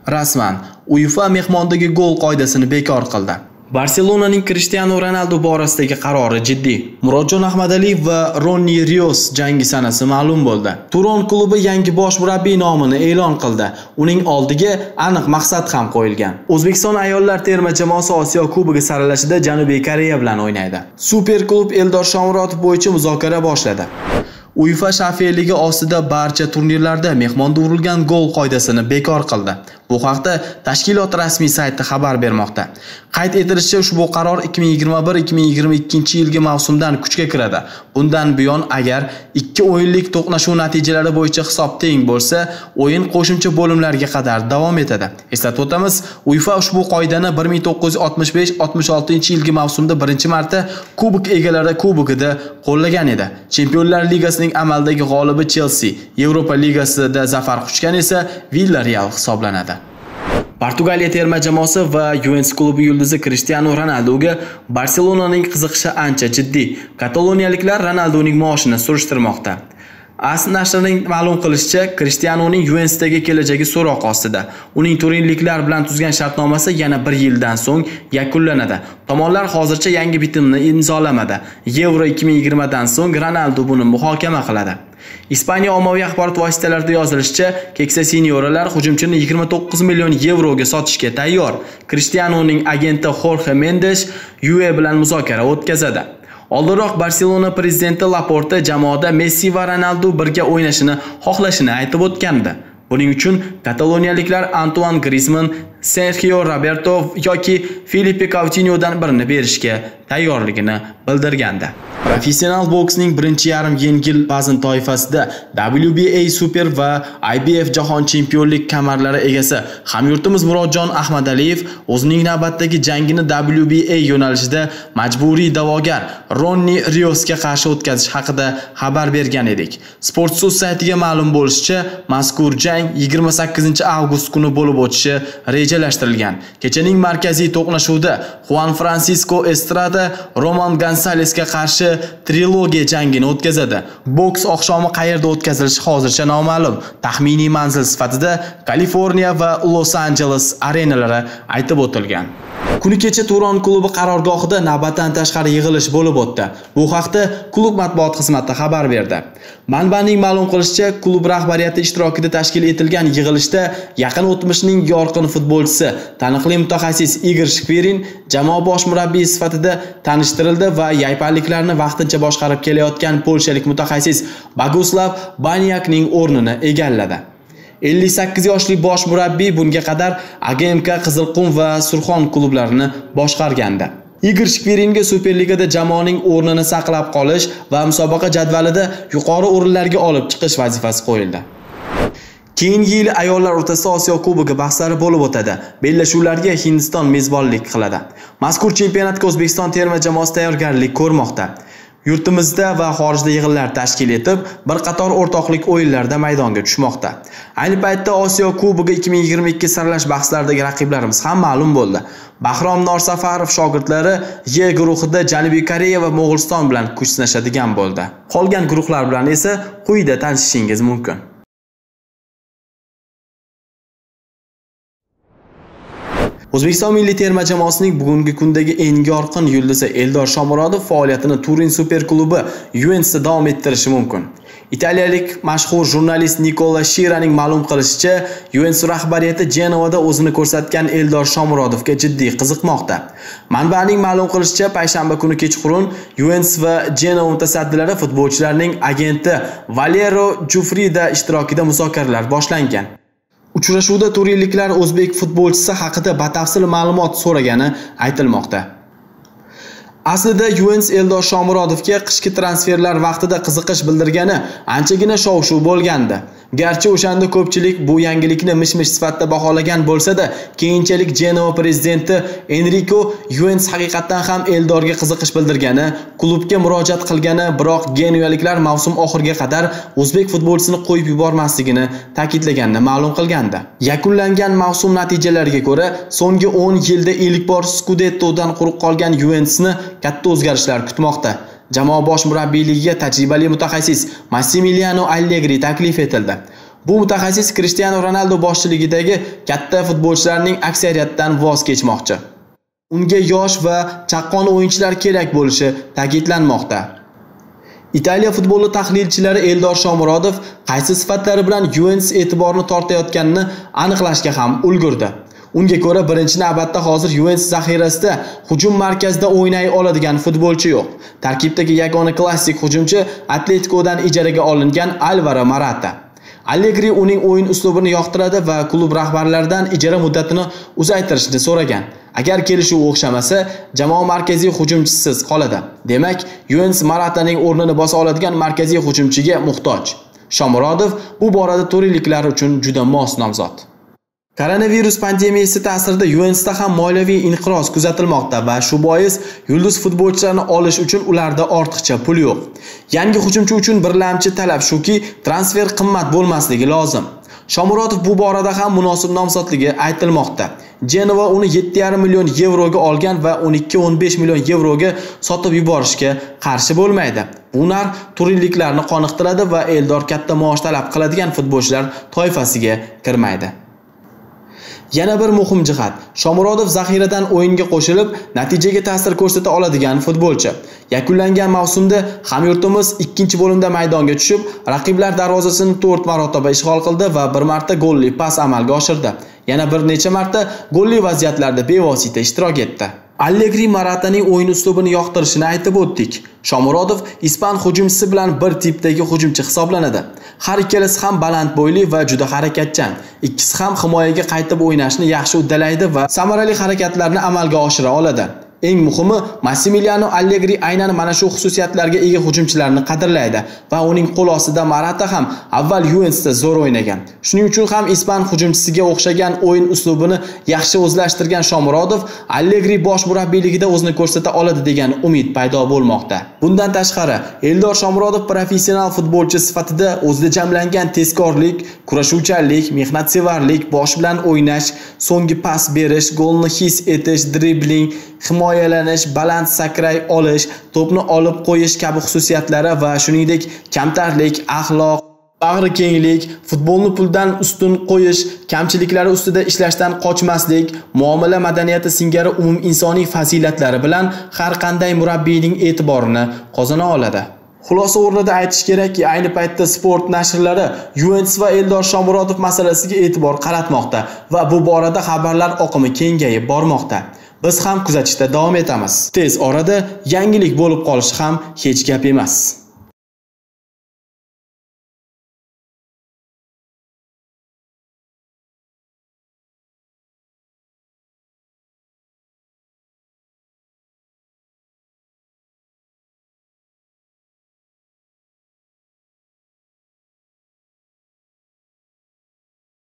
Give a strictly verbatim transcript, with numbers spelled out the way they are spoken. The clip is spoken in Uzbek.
Rasman UEFA mehmondagi gol qoidasini bekor qildi. Barselonaning Cristiano Ronaldo borasidagi qarori jiddiy. Murodjon Ahmadaliyev va Ronnie Rios jangi sanasi ma'lum bo'ldi. Turon klubi yangi bosh murabbiy nomini e'lon qildi. Uning oldiga aniq maqsad ham qo'yilgan. O'zbekiston ayollar terma jamoasi Osiyo Kubogi saralashida Janubiy Koreya bilan o'ynaydi. Super klub Eldor Shomurodov bo'yicha muzokara boshladi. UEFA shafeligi ostida barcha turnirlarda mehmonda urilgan gol qoidasini bekor qildi. Bu haqda tashkilot rasmiy sayti xabar bermoqda. Qayd etilishicha, ushbu qaror ikki ming yigirma bir ikki ming yigirma ikkinchi yilgi mavsumdan kuchga kiradi. Bundan buyon agar ikki o'yinlik to'qnashuv natijalari bo'yicha hisob teng bo'lsa, o'yin qo'shimcha bo'limlarga qadar davom etadi. Eslatib o'tamiz, UEFA ushbu qoidani bir ming to'qqiz yuz oltmish besh oltmish oltinchi yilgi mavsumda birinchi marta Kubok egalari Kubogida qo'llagan edi. Chempionlar Ligasining amaldagi g'olibi Chelsea, Yevropa Ligasida zafar quchgan esa Villarreal hisoblanadi. Portugaliya terma jamoasi va Juventus klubi yulduzi Cristiano Ronaldoga Barselonaning qiziqishi ancha jiddiy. Kataloniyaliklar Ronaldoning maoshini surishtirmoqda. AS nashrining ma'lum qilishicha, Cristianoning Juventusdagi kelajagi so'roq ostida. Uning turinliklar bilan tuzgan shartnomasi yana bir yildan so'ng yakunlanadi. Tomonlar hozircha yangi bitimni imzolamadi. Yevro ikki ming yigirma dan so'ng Ronaldo buni muhokama qiladi. Ispaniya ommaviy axborot vositalarida yozilishicha, keksa senyoralar hujumchini yigirma to'qqiz million yevroga sotishga tayyor. Cristianoning agenti Jorge Mendes Juve bilan muzokara o'tkazadi. Oldinroq Barselona prezidenti Laporta jamoada Messi va Ronaldo birga o'ynashini xohlashini aytib o'tgandi. Buning uchun kataloniyaliklar Antoine Griezmann, Sergio Roberto yoki Filipe Coutinhodan birini berishga tayyorligini bildirgandi. Professional boksning birinchi yarim yengil vazn toifasida W B A Super va I B F Jahon chempionlik kamarlari egasi hamyurtimiz Murodjon Ahmadaliyev o'zining navbatdagi jangini W B A yo'nalishida majburiy da'vogar Ronnie Riosga qarshi o'tkazish haqida xabar bergan edik. Sportsource saytiga ma'lum bo'lishicha, mazkur jang yigirma sakkizinchi avgust kuni bo'lib o'tishi rejalashtirilgan. Kechaning markaziy to'qnashuvida Juan Francisco Estrada Roman Gonsalesga qarshi trilogiya jangini o'tkazadi. Boks oqshomi qayerda o'tkazilishi hozircha noma'lum. Taxminiy manzil sifatida Kaliforniya va Los Angeles arenalari aytib o'tilgan. Kuni kecha Turon klubi qarorgohida navbatdan tashqari yig'ilish bo'lib o'tdi. Bu haqda klub matbuot xizmati xabar berdi. Manbaning ma'lum qilishicha, klub rahbariyati ishtirokida tashkil etilgan yig'ilishda yaqin o'tmishning yorqin futbolchisi, taniqli mutaxassis Igor Shkvirin jamoa bosh murabbiyi sifatida tanishtirildi va yaypanliklarni vaqtincha boshqarib kelayotgan polshalik mutaxassis Boguslav Banyakning o'rnini egalladi. ellik sakkiz yoshli bosh murabbiy bunga qadar A G M K, Qizilqum va Surxon klublarini boshqargandi. Igor Shkviringa Superligada jamoaning o'rnini saqlab qolish va musobaqa jadvalida yuqori o'rinlarga olib chiqish vazifasi qo'yildi. Keyingi yil ayollar o'rtasida Osiyo Kubogi bahslari bo'lib o'tadi. Bellashuvlarga Hindiston mezbonlik qiladi. Mazkur chempionatga O'zbekiston terma jamoasi tayyorgarlik ko'rmoqda. Yurtimizda va xorijda yig'inlar tashkil etib, bir qator o'rtoqlik o'yinlarida maydonga tushmoqda. Ayni paytda Osiyo Kubogi ikki ming yigirma ikki saralash bahslaridagi raqiblarimiz ham ma'lum bo'ldi. Bahrom Norsafarov shogirdlari Y guruhida Janubiy Koreya va Mo'g'uliston bilan kuch sinashadigan bo'ldi. Qolgan guruhlar bilan esa quyida tanishishingiz mumkin. O'zbekiston milliy terma jamoasining bugungi kundagi eng yorqin yulduzi Eldor Shomurodov faoliyatini Turin Super klubi Juventusda davom ettirishi mumkin. Italiyalik mashhur jurnalist Nikola Shiraning ma'lum qilishicha, Juventus rahbariyati Genovada o'zini ko'rsatgan Eldor Shomurodovga jiddiy qiziqmoqda. Manbaning ma'lum qilishicha, payshanba kuni kechqurun Juventus va Genova mutasaddilari futbolchilarning agenti Valero Jufrida ishtirokida muzokaralar boshlangan. Uchrashuvda turinliklar o'zbek futbolchisi haqida batafsil ma'lumot so'ragani aytilmoqda. Aslida Juventus Eldor Shomurodovga qishki transferlar vaqtida qiziqish bildirgani anchagina shov-shuv bo'lgandi. Garchi o'shanda ko'pchilik bu yangilikni mish-mish sifatida baholagan bo'lsa-da, keyinchalik Genova prezidenti Enrico Juventus haqiqatan ham Eldorga qiziqish bildirgani, klubga murojaat qilgani, biroq genuyaliklar mavsum oxiriga qadar o'zbek futbolchisini qo'yib yubormasligini ta'kidlaganini ma'lum qilgandi. Yakunlangan mavsum natijalariga ko'ra, so'nggi o'n yilda ilk bor Scudetto'dan quruq qolgan Juventusni katta o'zgarishlar kutmoqda. Jamoa bosh murabbiyligiga tajribali mutaxassis Massimiliano Allegri taklif etildi. Bu mutaxassis Cristiano Ronaldo boshchiligidagi katta futbolchilarning aksariyatidan voz kechmoqchi. Unga yosh va chaqqon o'yinchilar kerak bo'lishi ta'kidlanmoqda. Italiya futboli tahlilchilari Eldor Shomurodov qaysi sifatlari bilan Juventus e'tiborini tortayotganini aniqlashga ham ulgurdi. Unga ko'ra, birinchi navbatda hozir Juventus zaxirasida hujum markazida o'ynay oladigan futbolchi yo'q. Tarkibdagi yagona klassik hujumchi Atleticodan ijaraga olingan Alvaro Morata. Allegri uning o'yin uslubini yoqtiradi va klub rahbarlaridan ijara muddatini uzaytirishni so'ragan. Agar kelishuv o'xshamasa, jamoa markaziy hujumchisiz qoladi. Demak, Juventus Morataning o'rnini bosa oladigan markaziy hujumchiga muhtoj. Shomurodov bu borada turinliklar uchun juda mos nomzod. Koronavirus pandemiyasi ta'sirida Juventusda ham moliyaviy inqiroz kuzatilmoqda va shu bois yulduz futbolchilarni olish uchun ularda ortiqcha pul yo'q. Yangi hujumchi uchun birlamchi talab shuki, transfer qimmat bo'lmasligi lozim. Shomurodov bu borada ham munosib nomzodligi aytilmoqda. Genoa uni yetti yarim million yevroga olgan va o'n ikki o'n besh million yevroga sotib yuborishga qarshi bo'lmaydi. Bu narx turinliklarni qoniqtiradi va Eldor katta maosh talab qiladigan futbolchilar toifasiga kirmaydi. Yana bir muhim jihat, Shomurodov zaxiradan o'yinga qo'shilib, natijaga ta'sir ko'rsata oladigan futbolchi. Yakunlangan mavsumda hamyurtimiz ikkinchi bo'limda maydonga tushib, raqiblar darvozasini to'rt marotaba ishg'ol qildi va bir marta golli pas amalga oshirdi. Yana bir necha marta golli vaziyatlarda bevosita ishtirok etdi. Allegri Morataning o'yin uslubini yoqtirishini aytib o'tdik. Shomurodov ispan hujumchisi bilan bir tipdagi hujumchi hisoblanadi. Har ikkalasi ham baland bo'yli va juda harakatchan. Ikkisi ham himoyaga qaytib o'ynashni yaxshi uddalaydi va samarali harakatlarni amalga oshira oladi. Eng muhimi, Massimiliano Allegri aynan mana shu xususiyatlarga ega hujumchilarni qadrlaydi va uning qo'l ostida Morata ham avval Juventusda zo'r o'ynagan. Shuning uchun ham ispan hujumchisiga o'xshagan o'yin uslubini yaxshi o'zlashtirgan Shomurodov Allegri bosh murabbiyligida o'zini ko'rsata oladi degan umid paydo bo'lmoqda. Bundan tashqari, Eldor Shomurodov professional futbolchi sifatida o'zida jamlangan tezkorlik, kurashuvchanlik, mehnatsevarlik, bosh bilan o'ynash, so'nggi pas berish, golni his etish, dribling, himoyalanish, baland sakray olish, to'pni olib qo'yish kabi xususiyatlari va shuningdek kamtarlik, axloq, bag'ri kenglik, futbolni puldan ustun qo'yish, kamchiliklari ustida ishlashdan qochmaslik, muomala madaniyati singari umum insoniy fazilatlari bilan har qanday murabbiyning e'tiborini qozona oladi. Xulosa o'rnida aytish kerakki, ayni paytda sport nashrlari Juventus va Eldor Shomurodov masalasiga e'tibor qaratmoqda va bu borada xabarlar oqimi kengayib bormoqda. Biz ham kuzatishda davom etamiz. Tez orada yangilik bo'lib qolishi ham hech gap emas.